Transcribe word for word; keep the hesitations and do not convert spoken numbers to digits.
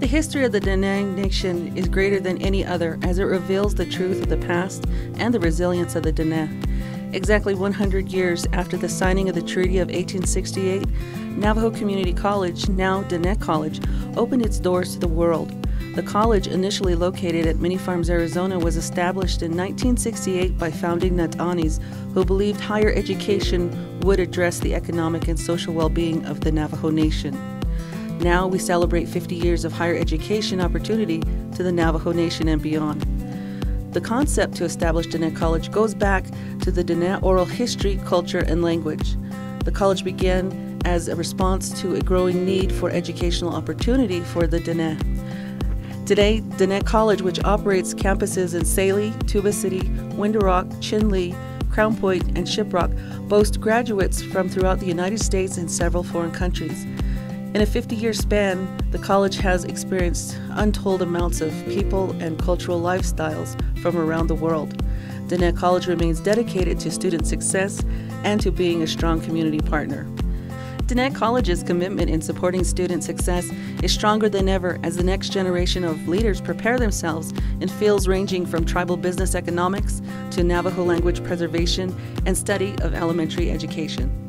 The history of the Dene Nation is greater than any other as it reveals the truth of the past and the resilience of the Dene. Exactly one hundred years after the signing of the Treaty of eighteen sixty-eight, Navajo Community College, now Dene College, opened its doors to the world. The college, initially located at Mini Farms, Arizona, was established in nineteen sixty-eight by founding Natanis who believed higher education would address the economic and social well-being of the Navajo Nation. Now we celebrate fifty years of higher education opportunity to the Navajo Nation and beyond. The concept to establish Dene College goes back to the Dene oral history, culture, and language. The college began as a response to a growing need for educational opportunity for the Dene. Today, Dene College, which operates campuses in Saley, Tuba City, Window Rock, Chinle, Crown Point, and Shiprock, boasts graduates from throughout the United States and several foreign countries. In a fifty-year span, the college has experienced untold amounts of people and cultural lifestyles from around the world. Dene College remains dedicated to student success and to being a strong community partner. Dene College's commitment in supporting student success is stronger than ever as the next generation of leaders prepare themselves in fields ranging from tribal business economics to Navajo language preservation and study of elementary education.